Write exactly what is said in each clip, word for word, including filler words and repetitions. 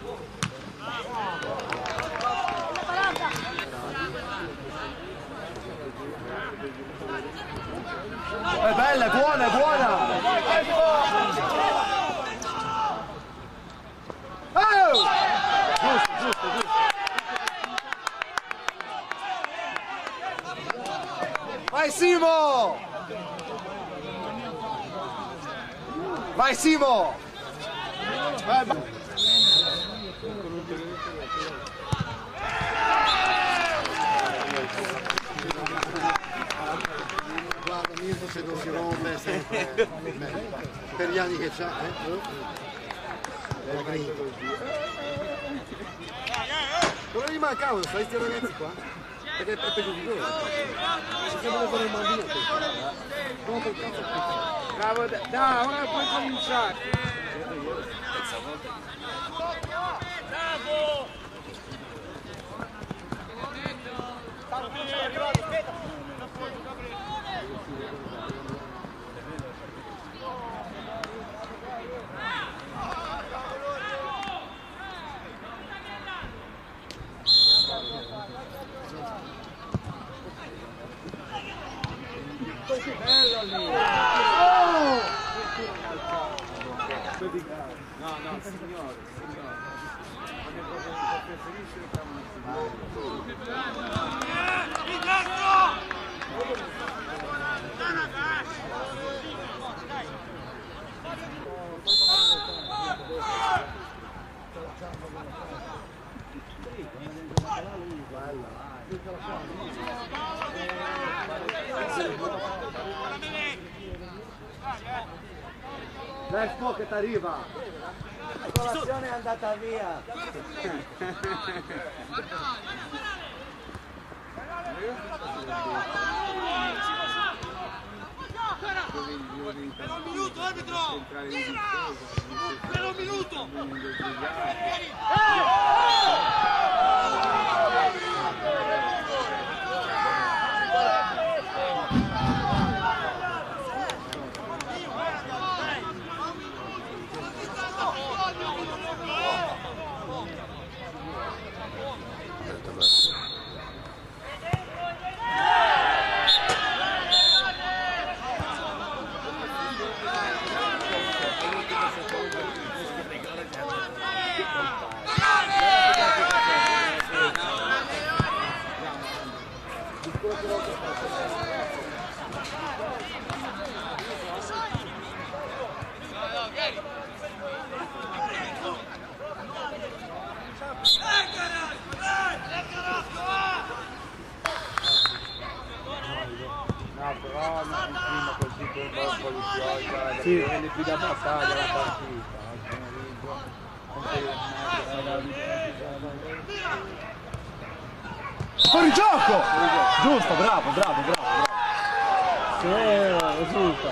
È bella, è buona, è buona! Oh! Giusto, giusto, giusto. Vai Simo! Vai Simo! Vai, vai. Guarda, Mirko se non si rompe sempre per gli anni che c'ha, eh? È gringo. Però gli mancavano, sai sti ragazzi qua? Perché è peggio di loro. Si chiamano fare un bambino questo. Bravo, dai, ora puoi cominciare. Bravo! Bello lì! Oh! No, no, signore, signore. Non è proprio preferisce che Dai Spo che ti arriva! La colazione è andata via! Per un minuto, arbitro! Tira! Per un minuto! Sì, è più da battaglia la partita. Fuori gioco! Giusto, bravo, bravo, bravo, bravo. Sì, risulta.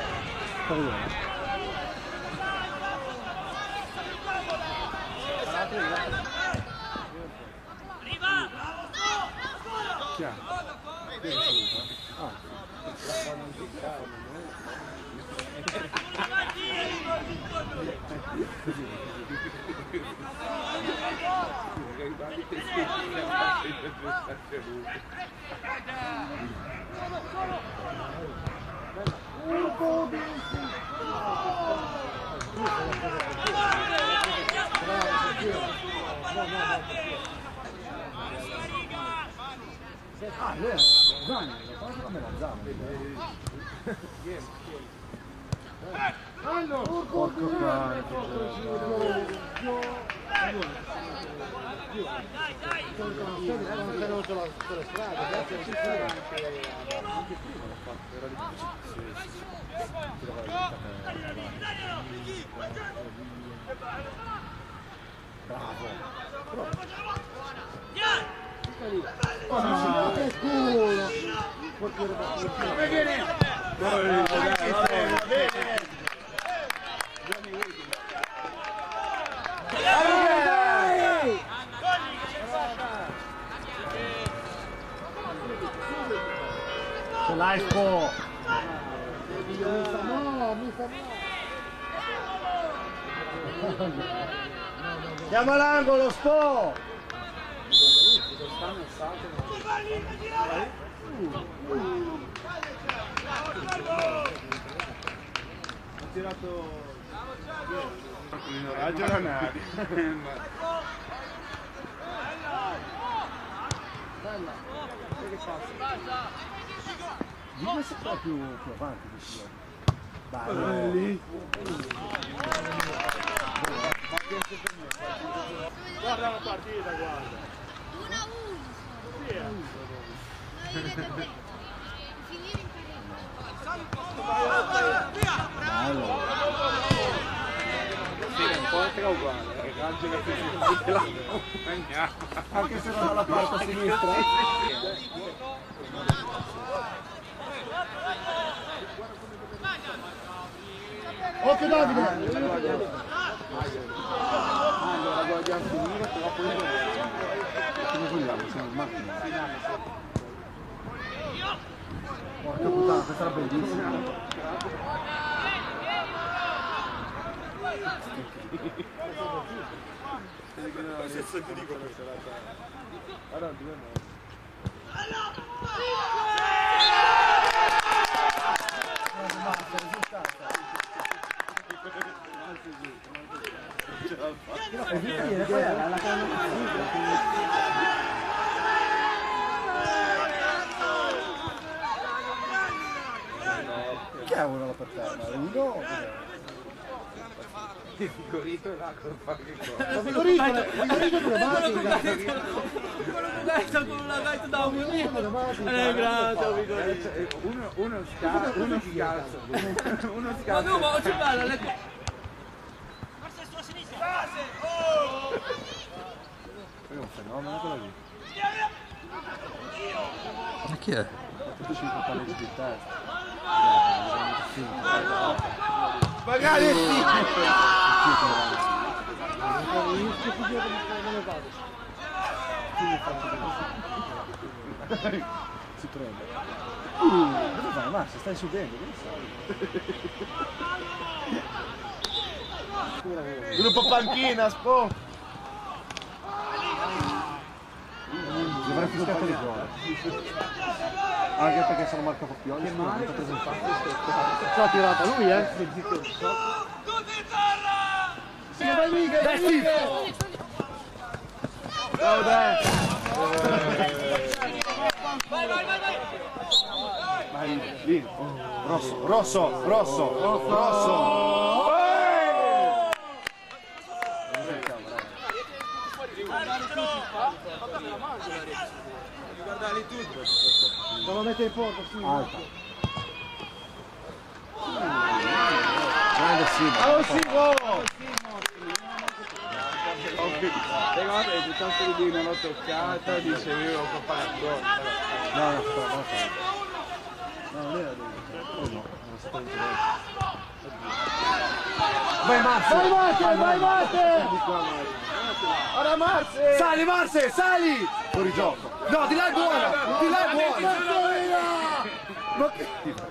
Chi ha? Ah, vero, Zani, lo fa come la Zani. Porco cane. Dai, dai! Non tenuto la strada, grazie a tutti. Bravo. Che culo! Come viene? Ce l'hai Spo! No, mi fa male! Chiama l'angolo, Spo! Ha tirato il raggio alla nave. Dimmi se fa più, più avanti di Sio. Dai, Belli. Guarda la partita, guarda. uno a uno. Via. Non vedete bene. Finire in bello. Sì, un po' è uguale. Il raggio che Anche se non dalla parte sinistra. Occhio Davide! Allora guardiamo finire, però poi Come vogliamo, siamo in macchina. Porca puttana, questa era bellissima. Questo ti dico per serata. Allora, due no. Chi è uno per terra? Uno? Il Vigorito è là con qualche cosa. Ma Vigorito, Vigorito pneumatica. Con una gaita da un minuto. È grande, Vigorito. Uno, uno scalza, uno scalza. Uno Ma scalza. tu, ma c'è bella le Forse sulla sinistra. È un fenomeno quello lì. Ma chi è? Tutti cinque palleggi di testa. Magari è Si prende. Uh, dove vai Marcio? Stai subendo, dove sei? Gruppo panchina, Spo! Dovrei fischiato di gol. Anche perché sono marcato Pioli, non ho preso il fatto. Ce l'ha tirata lui, eh? Sì, vai mica, vai mica! Ciao, dai! Vai, vai, vai, vai. Vai, lì. Rosso, rosso, rosso, rosso! guardarli tutti. Non lo mette in porta, sì. Alta. Grande Simo. Allora Simo! Guarda, è piuttosto di dire l'ho toccata, dicevo io ho fatto. No, no, sto, no, sto. No, non era lui. Oh no, non sto dentro. Vai Marce! Vai Marce, vai Marce! Di qua Marce. Ora Marce! Sali Marce, sali! Fuori gioco. No, di là è buona! Di là è buona! Ma che...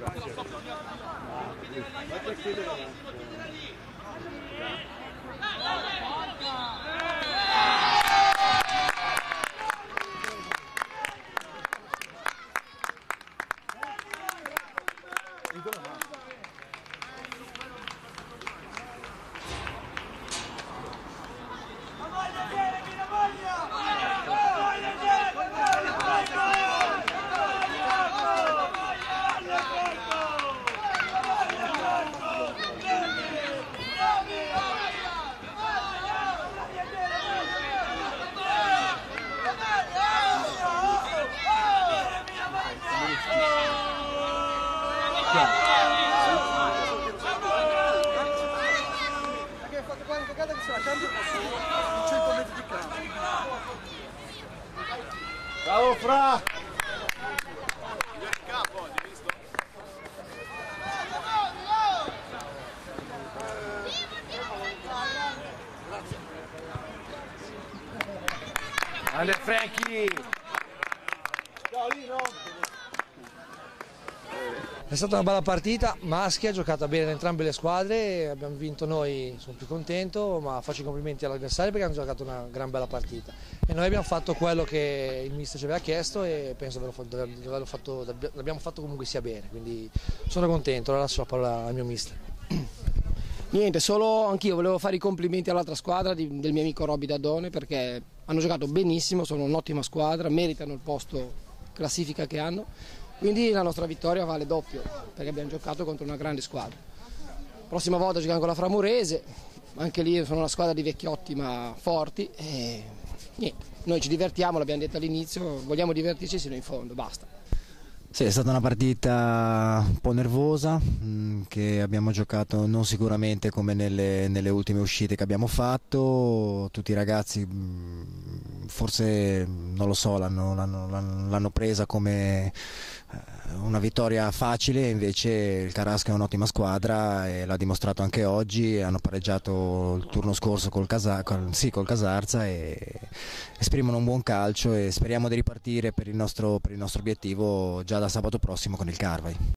Bravo Fra! Grande Frankie! No, lì no! È stata una bella partita, maschia, giocata bene da entrambe le squadre, abbiamo vinto noi, sono più contento, ma faccio i complimenti all'avversario perché hanno giocato una gran bella partita. E noi abbiamo fatto quello che il mister ci aveva chiesto e penso di averlo fatto, l'abbiamo fatto comunque sia bene, quindi sono contento, ora lascio la parola al mio mister. Niente, solo anch'io volevo fare i complimenti all'altra squadra di, del mio amico Robby Daddone perché hanno giocato benissimo, sono un'ottima squadra, meritano il posto classifica che hanno. Quindi la nostra vittoria vale doppio, perché abbiamo giocato contro una grande squadra. Prossima volta giochiamo con la Framurese, anche lì sono una squadra di vecchiotti ma forti e niente, noi ci divertiamo, l'abbiamo detto all'inizio, vogliamo divertirci sino in fondo, basta. Sì, è stata una partita un po' nervosa, mh, che abbiamo giocato non sicuramente come nelle, nelle ultime uscite che abbiamo fatto. Tutti i ragazzi mh, forse, non lo so, l'hanno, l'hanno, l'hanno presa come una vittoria facile, invece il Carrasco è un'ottima squadra e l'ha dimostrato anche oggi. Hanno pareggiato il turno scorso col, Casa, col, sì, col Casarza e esprimono un buon calcio e speriamo di ripartire per il nostro, per il nostro obiettivo già da sabato prossimo con il Carvai.